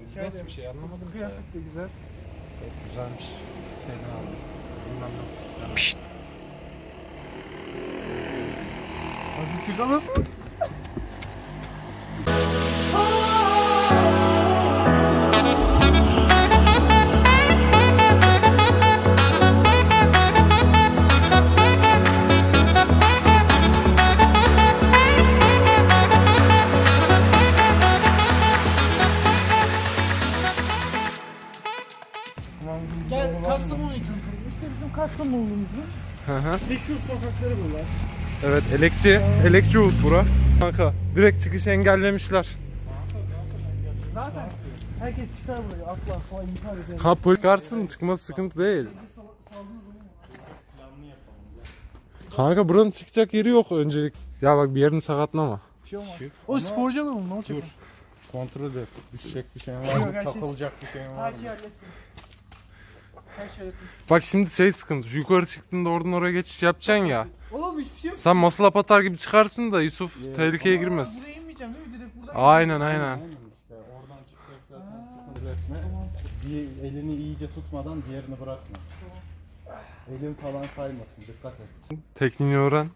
Nasıl bir şey anlamadım. Kıyafet de güzel. Evet, güzelmiş. Şeyden aldım. Bilmem ne. Pişt. Hadi çıkalım. Gel Kastamonu'yu tanıtalım. İşte bizim Kastamonu'muzun meşhur sokakları bunlar. Evet, elekçi Uğut bura. Kanka, direkt çıkış engellemişler. Zaten herkes çıkar buraya, atlar falan intihar eder. Kapı çıkarsın, çıkması sıkıntı değil. Kanka buranın çıkacak yeri yok öncelik. Ya bak bir yerini sakatlama. Bir şey olmaz. O sporcu adamım, ne olacak? Dur. Kontrol et. Düşecek bir şey Yok, var mı? her şey- Takılacak bir şey var Her mı? şeyi hallettim. Her şeyi hallettim. Bak şimdi sıkıntı. Şu yukarı çıktığında oradan oraya geçiş yapacaksın ya. Oğlum hiçbir şey yok. Sen muscle up atar gibi çıkarsın da Yusuf tehlikeye girmez. Buraya inmeyeceğim değil mi? Direkt buradan Aynen. İşte oradan çıkacak zaten sıkıntı etme. Elini iyice tutmadan diğerini bırakma. Elin falan kaymasın, dikkat et. Tekniğini öğren.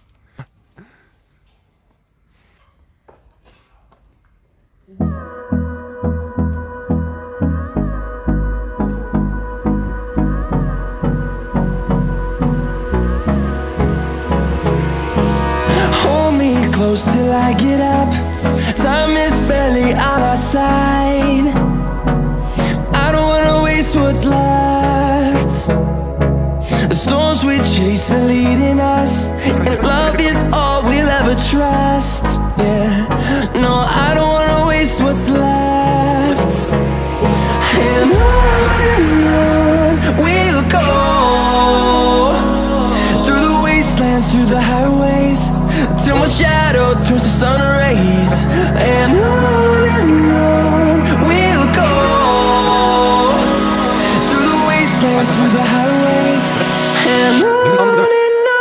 Hold me close till I get up. Time is barely on our side. I don't wanna waste what's left. The storms we chase are leading us, and love is all we'll ever trust. Yeah, no, I don't wanna waste what's left. And on we'll go, through the wastelands, through the highways, till my shadow turns to sun rays. And on we'll go, through the wastelands, through the highways. And on we'll go.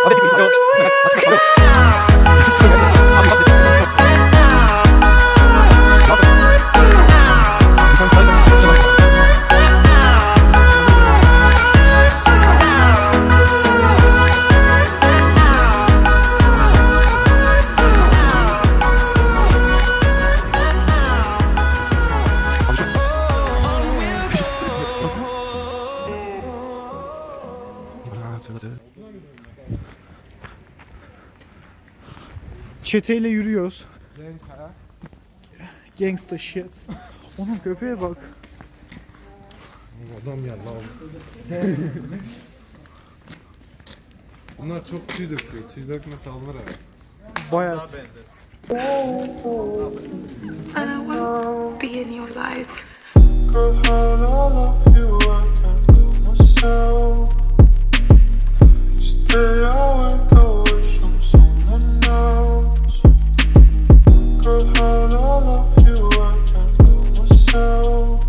çeteyle yürüyoruz. Gangsta shit. Onun köpeğe bak. Adam ya lan. Bunlar çok tüy döküyor. Tüy dökmese alınır abi. Bayağı. And I won't be in your life. Girl, how I love you, I can't love myself. Stay away, go wish on someone else. Girl, how I love you, I can't love myself.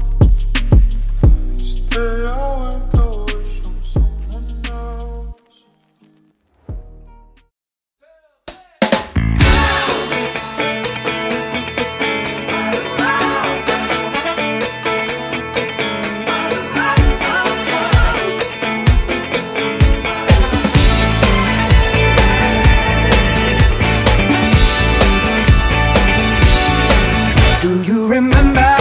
Stay away, go wish on someone else. Do you remember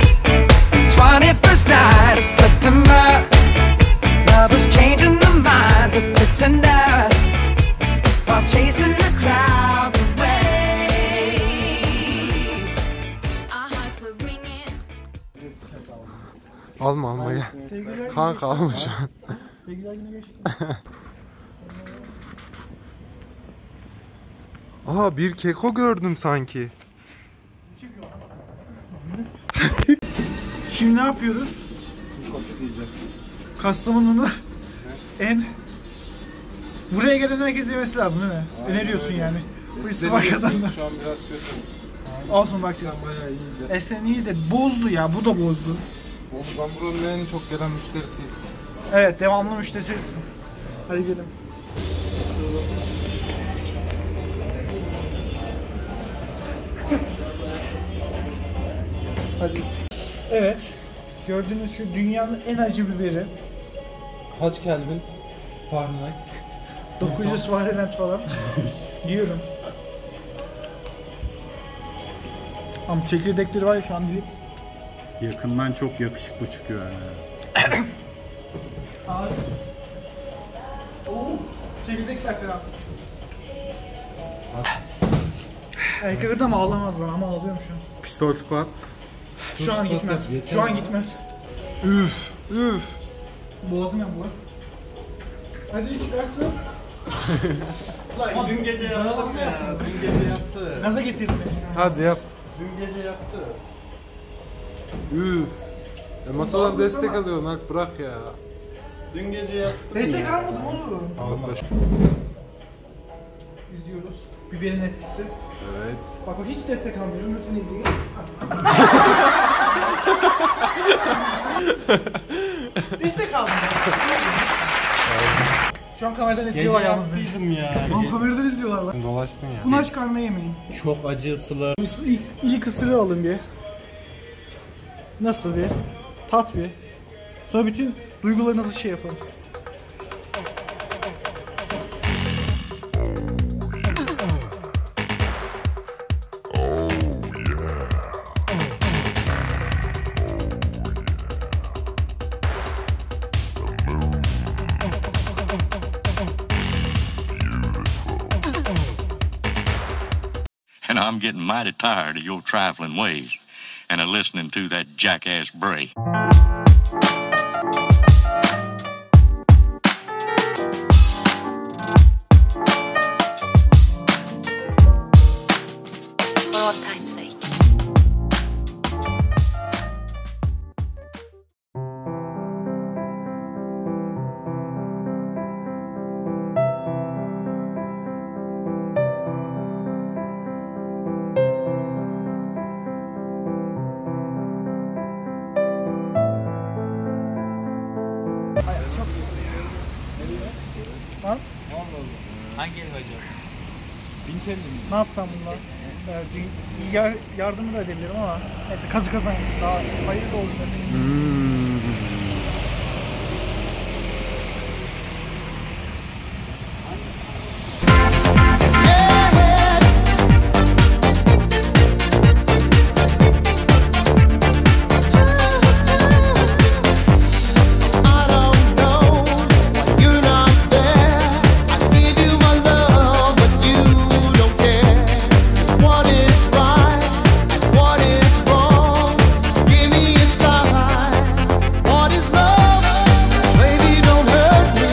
21st night of September? Lovers changing the minds of pretenders while chasing the clouds away. Our hearts were ringing. Alma gel. Sevgililer Kanka alma şu an. Sevgililer günü geçti. Aha bir keko gördüm sanki. Şimdi ne yapıyoruz? Kastamonu'nu en buraya gelen herkes yemesi lazım değil mi? Öneriyorsun yani. Bu Sıvaka'dan da. Şu an biraz kötü. Olsun bakacağız. Bayağı iyiydi. Esen iyi de bozdu ya, bu da bozdu. Oğlum ben buranın en çok gelen müşterisiyim. Evet, devamlı müşterisisin. Hadi gelin. Hadi. Evet. Gördüğünüz şu dünyanın en acı biberi. Kaç Kelvin? Fahrenheit. 900 Fahrenheit falan. Diyorum. Ama çekirdekleri var ya şu an dilip. Yakından çok yakışıklı çıkıyor yani. Abi. Oo, çekirdekler falan. Erkek adam ağlamaz lan ama ağlıyorum şu an. Pistol squat. Şu an gitmez. Şu an gitmez. Üf. Üf. Boğazım yandı lan. Hadi çıkarsın. Lan dün gece yaptım ya. Dün gece yaptı. Gaza getirdim beni şu an. Hadi yap. Dün gece yaptı. Üf. Masadan destek alıyorsun Alp, bırak ya. Dün gece yaptım Destek ya. almadım oğlum. Alma. İzliyoruz. Biberin etkisi. Evet. Bak hiç destek almıyorum. Lütfen izleyin. Destek aldım. Şu an kameradan Gece izliyorlar yalnız beni. yaptıydım ya. Lan kameradan izliyorlar lan. Dolaştın ya. Bunu aç karnına yemeyin. Çok acısılı. İlk ısırığı alın bir. Nasıl bir? Tat bir. Sonra bütün duygularınızı şey yapın. And I'm getting mighty tired of your trifling ways and of listening to that jackass Bray. For all time's sake. Çok sıkı ya. Lan Hangi ev acaba? ne yapsam bunlar? Yardımı da edebilirim ama neyse kazı kazanayım. Daha hayırlı olsun. I don't know, you're not there. I give you my love, but you don't care. So what is right and what is wrong? Give me a sign. What is love? Baby, don't hurt me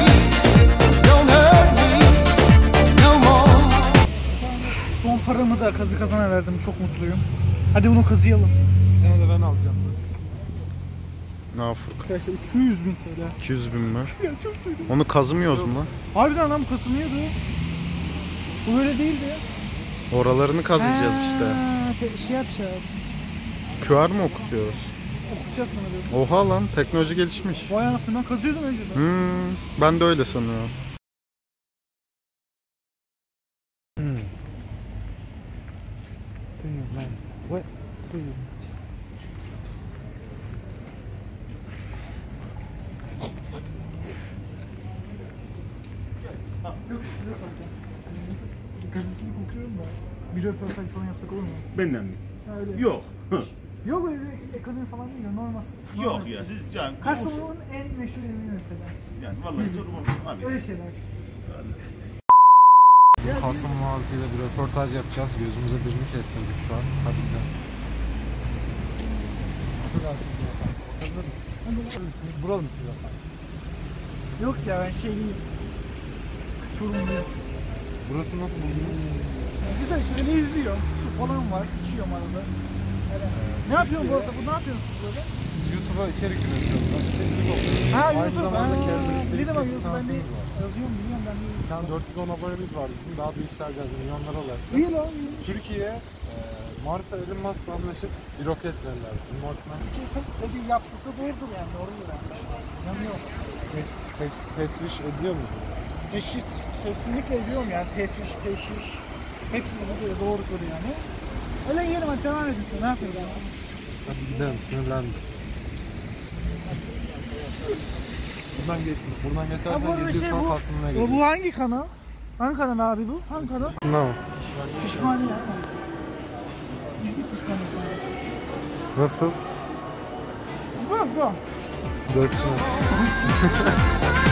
no more. Son paramı da kazı kazana verdim. Çok mutluyum. Hadi bunu kazıyalım. Bir sene de ben alacağım. Ne Furkan? Arkadaşlar 200.000 TL. 200 bin mi? Onu kazımıyoruz mu lan? Harbiden lan bu kasılmıyordu. Bu böyle değildi. Oralarını kazıyacağız işte. Şey yapacağız. QR mı okutuyoruz? Okuyacağız sanırım. Oha lan, teknoloji gelişmiş. Vay anasını, ben kazıyordum önceden. Ben de öyle sanıyorum. Yok size satacağım. Gazetesini kokuyorum da. Bir röportaj falan yapsak olur mu? Benden mi? Ha, öyle. Yok. Yok öyle ekonomi falan değil ya, normal. Yok ya siz yani Kastamonu'nun en meşhur evi mesela. yani vallahi durumum abi. Öyle şeyler. Kasım muhabbetiyle bir röportaj yapacağız. Gözümüze birini kestirdik şu an. Hadi gidelim. Affedersiniz efendim. Bakabilir misiniz? Bakabilir misiniz? Buralı mısınız efendim? Yok ya ben şey değilim. Çorumluyum. Burası nasıl buldunuz? Güzel işte öyle izliyor. Su falan var. İçiyorum arada. Öyle. Ne yapıyorsun bu arada? Bu ne yapıyorsunuz böyle? Biz YouTube'a içerik üretiyoruz. Facebook okuyoruz. Ha Aynı YouTube. zamanda Ha, kendimizde bir de yüksek bakıyorsun ben de lisansımız var. yazıyorum biliyorum ben de. Bir tane 410 abonemiz var bizim. Daha da yükseleceğiz. Milyonlara ulaşacağız. İyi lan iyi. Türkiye Mars'a Elon Musk'la anlaşıp bir roket verirler. Remote Hadi yaptıysa doğrudur yani. Doğrudur yani. İnanıyorum. Tesviş ediyor mu? Teşhis kesinlikle ediyorum yani. Tefriş, teşhis. Hepsi bize göre doğrudur yani. Öyle yiyelim hadi devam edin size. Ne yapıyoruz yani? Hadi gidelim, sinirlendim. Buradan geçme. Buradan Ha, bu geçersen arada 700 şey sonra bu. Kasım'ına Bu gidiyorsun. hangi kanal? Hangi kanal abi bu? Hangi kanal? Ne? Pişmaniye. İzmir pişmaniyesi. Nasıl? Bu. 4 lira.